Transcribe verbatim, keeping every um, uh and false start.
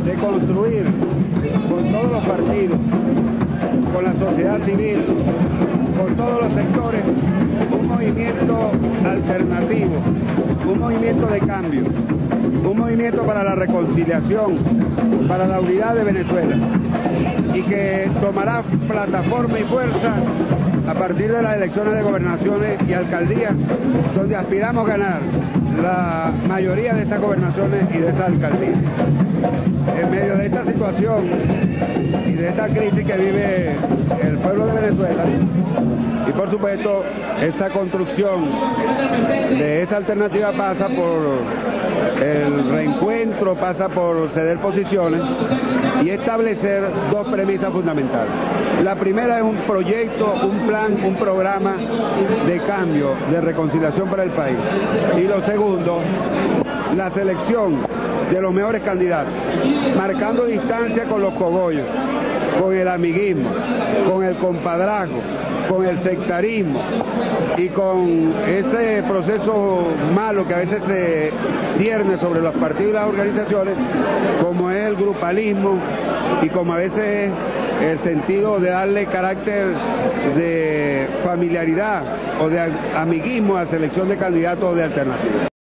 de construir con todos los partidos, con la sociedad civil, con todos los sectores, un movimiento alternativo, un movimiento de cambio, un movimiento para la reconciliación, para la unidad de Venezuela, y que tomará plataforma y fuerza a partir de las elecciones de gobernaciones y alcaldías, donde aspiramos a ganar la mayoría de estas gobernaciones y de estas alcaldías. En medio de esta situación y de esta crisis que vive el pueblo de Venezuela, y por supuesto esa construcción de esa alternativa pasa por el reencuentro, pasa por ceder posiciones y establecer dos premisas fundamentales. La primera es un proyecto, un plan, un programa de cambio, de reconciliación para el país. Y lo segundo, la selección de los mejores candidatos, marcando distancia con los cogollos, con el amiguismo, con el compadrazgo, con el sectarismo y con ese proceso malo que a veces se cierne sobre los partidos y las organizaciones, como es el grupalismo y como a veces el sentido de darle carácter de familiaridad o de amiguismo a selección de candidatos o de alternativas.